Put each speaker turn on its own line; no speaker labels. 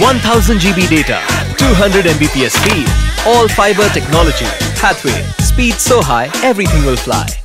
1000 GB data, 200 Mbps speed, all fiber technology. Hathway, speed so high, everything will fly.